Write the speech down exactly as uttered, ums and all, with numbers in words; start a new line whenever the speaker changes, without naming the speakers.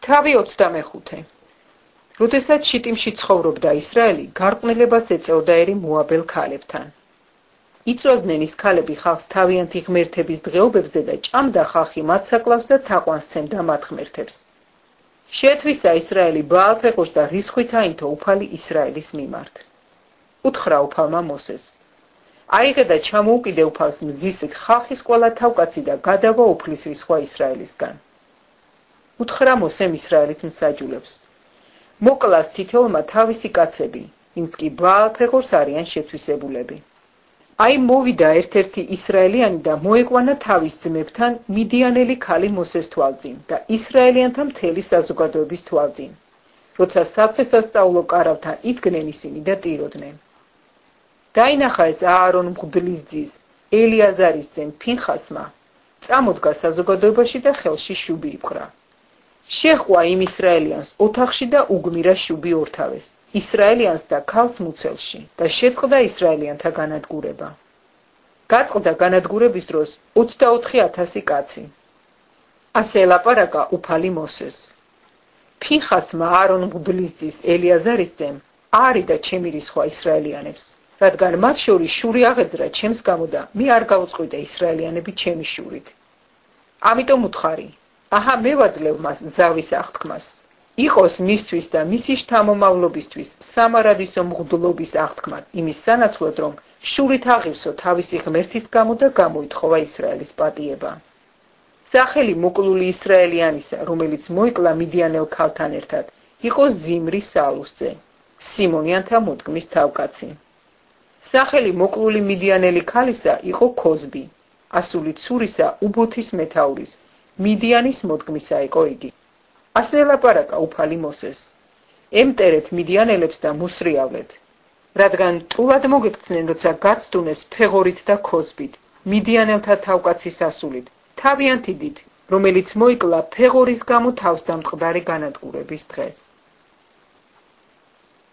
თავი ოცდამეხუთე. როდესაც შიტიმში ცხოვრობდა ისრაელი, გარყვნილებას ეწეოდა ერი მოაბელ ქალებთან. იწვევდნენ ის ქალები ხალხს თავიანთი ღმერთების დღეობებზე და ჭამდა ხალხი მათ საკლავს და თაყვანს სცემდა მათ ღმერთებს. შეეთვისა ისრაელი ბაალ-ფეყორს და რისხვით აინთო უფალი ისრაელის მიმართ. უთხრა უფალმა მოსეს: აიღე და ჩამოუკიდე უფალს მზისით ხალხის ყველა თავკაცი და გადავა უფლის რისხვა ისრაელისგან. უთხრა მოსემ ისრაელის მსაჯულებს: მოკლას თითოეულმა თავისი კაცები, ვინც კი ბაალ-ფეყორს არიან შეთვისებულები. აი მოვიდა ერთ-ერთი ისრაელიანი და მოეყვანა თავის ძმებთან მიდიანელი ქალი მოსეს თვალწინ და ისრაელიანთა მთელი საზოგადოების თვალწინ, როცა სადღესასწაულო კარავთან იდგნენ ისინი და ტიროდნენ. დაინახა ეს აარონ მღვდლის ძის, ელიაზარის ძენ ფინხასმა, წამოდგა საზოგადოებაში და ხელში შუბი იპყრა. შეჰყვა იმ ისრაელიანს ოთახში და უგმირა შუბი ორთავეს, ისრაელიანს და ქალს მუცელში და შეწყდა ისრაელიანთა განადგურება. გაწყდა განადგურების დროს ოცდაოთხი ათასი კაცი. ასე ელაპარაკა უფალი მოსეს: ფინხასმა აარონ მღვდლის ძის ელიაზარის ძემ არიდა ჩემი რისხვა ისრაელიანებს, რადგან მათ შორის შური აღეძრა ჩემს გამო და მე არ გავუწყვიტე ისრაელიანები ჩემი შურით. ამიტომ უთხარი, აჰა მე ვაძლევ მას ზავის აღთქმას. იყოს მისთვის და მისი შთამომავლობისთვის სამარადისო მღვდლობის აღთქმად, იმის სანაცვლოდ, რომ შურით აღივსო თავისი ღმერთის გამო და გამოითხოვა ისრაელის პატიება. სახელი მოკლული ისრაელიანისა, რომელიც მოიკლა მიდიანელ ქალთან ერთად, იყო ზიმრი სალუსზე, სიმონიანთა მოდგმის თავკაცი. სახელი მოკლული მიდიანელი ქალისა იყო ქოზბი, ასული ცურისა უბოთის მეთაურის, მიდიანის მოდგმისა იყო იგი. ასე ელაპარაკა უფალი მოსეს: ემტერეთ მიდიანელებს და მოსრიავლეთ, რადგან ტულად მოგექცნენ, როცა გაცდუნეს ფეღორით და ქოზბით, მიდიანელთა თავკაცის ასულით, თავიანთი დიდ, რომელიც მოიკლა ფეღორის გამო თავს დამწყდარი განადგურების დღეს.